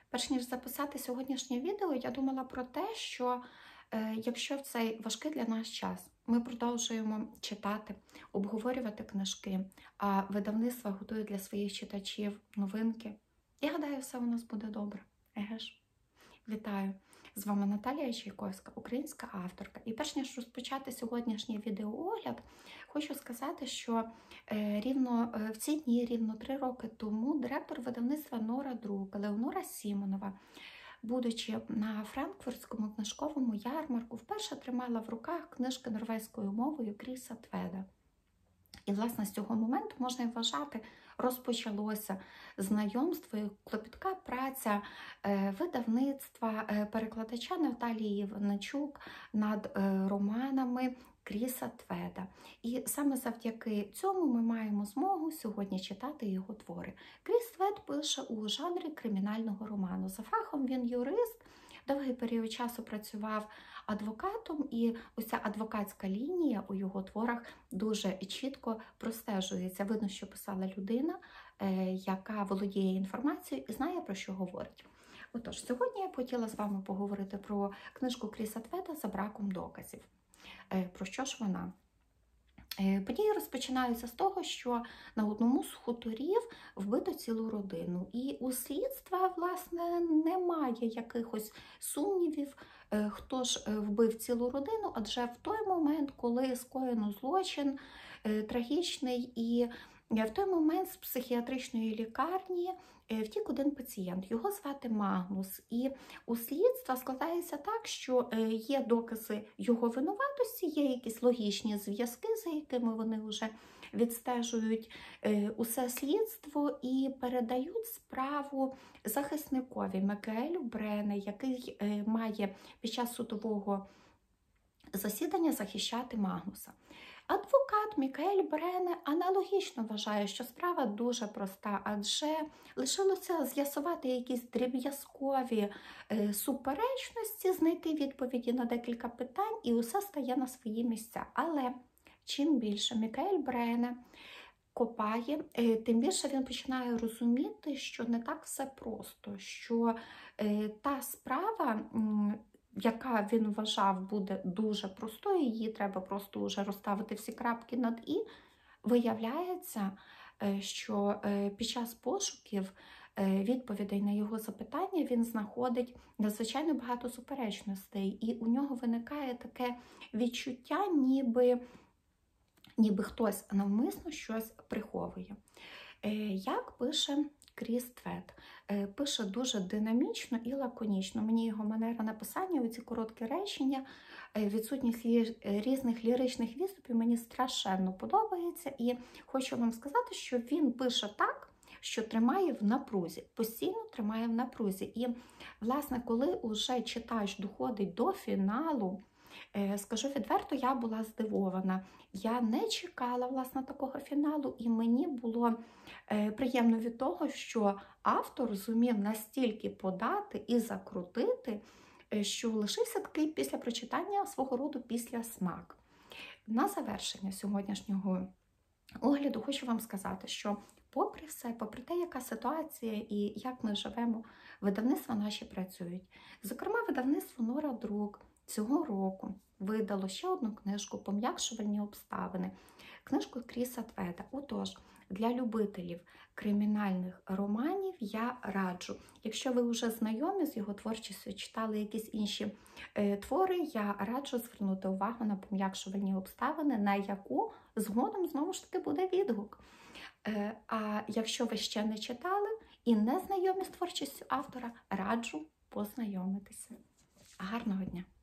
Перш ніж записати сьогоднішнє відео, я думала про те, що якщо в цей важкий для нас час ми продовжуємо читати, обговорювати книжки, а видавництва готують для своїх читачів новинки, я гадаю, все у нас буде добре. Еге ж? Вітаю! З вами Наталія Чайковська, українська авторка. І перш ніж розпочати сьогоднішній відеоогляд, хочу сказати, що рівно в ці дні, рівно 3 роки тому, директор видавництва Нора Друк Елеонора Сімонова, будучи на франкфуртському книжковому ярмарку, вперше тримала в руках книжки норвезькою мовою Кріса Тведа. І, власне, з цього моменту, можна вважати, розпочалося знайомство і клопітка праця видавництва, перекладача Наталії Іваничук над романами Кріса Тведа. І саме завдяки цьому ми маємо змогу сьогодні читати його твори. Кріс Твед пише у жанрі кримінального роману. За фахом він юрист, довгий період часу працював адвокатом, і ось ця адвокатська лінія у його творах дуже чітко простежується. Видно, що писала людина, яка володіє інформацією і знає, про що говорить. Отож, сьогодні я б хотіла з вами поговорити про книжку Кріса Тведа «За браком доказів». Про що ж вона? Події розпочинаються з того, що на одному з хуторів вбито цілу родину. І у слідства, власне, немає якихось сумнівів, хто ж вбив цілу родину, адже в той момент, коли скоєно злочин трагічний, і в той момент з психіатричної лікарні втік один пацієнт. Його звати Магнус. І у слідства складається так, що є докази його винуватості, є якісь логічні зв'язки, за якими вони вже відстежують усе слідство і передають справу захисникові Мікаелю Брене, який має під час судового засідання захищати Магнуса. Адвокат Мікаель Брене аналогічно вважає, що справа дуже проста, адже лишилося з'ясувати якісь дріб'язкові суперечності, знайти відповіді на декілька питань, і усе стає на свої місця. Але чим більше Мікаель Брене копає, тим більше він починає розуміти, що не так все просто, що та справа, яка він вважав буде дуже простою, її треба просто вже розставити всі крапки над «і», виявляється, що під час пошуків відповідей на його запитання він знаходить надзвичайно багато суперечностей, і у нього виникає таке відчуття, ніби хтось навмисно щось приховує. Як пише Кріс Твед? Пише дуже динамічно і лаконічно. Мені його манера написання, ці короткі речення, відсутність різних ліричних відступів мені страшенно подобається. І хочу вам сказати, що він пише так, що тримає в напрузі, постійно тримає в напрузі. І, власне, коли уже читач доходить до фіналу, скажу відверто, я була здивована. Я не чекала, власне, такого фіналу, і мені було приємно від того, що автор зумів настільки подати і закрутити, що лишився такий після прочитання свого роду післясмак. На завершення сьогоднішнього огляду хочу вам сказати, що попри все, попри те, яка ситуація і як ми живемо, видавництва наші працюють. Зокрема, видавництво Нора Друк цього року видало ще одну книжку «Пом'якшувальні обставини», книжку Кріса Тведа. Отож, для любителів кримінальних романів я раджу. Якщо ви вже знайомі з його творчістю, читали якісь інші твори, я раджу звернути увагу на «Пом'якшувальні обставини», на яку згодом, знову ж таки, буде відгук. А якщо ви ще не читали і не знайомі з творчістю автора, раджу познайомитися. Гарного дня!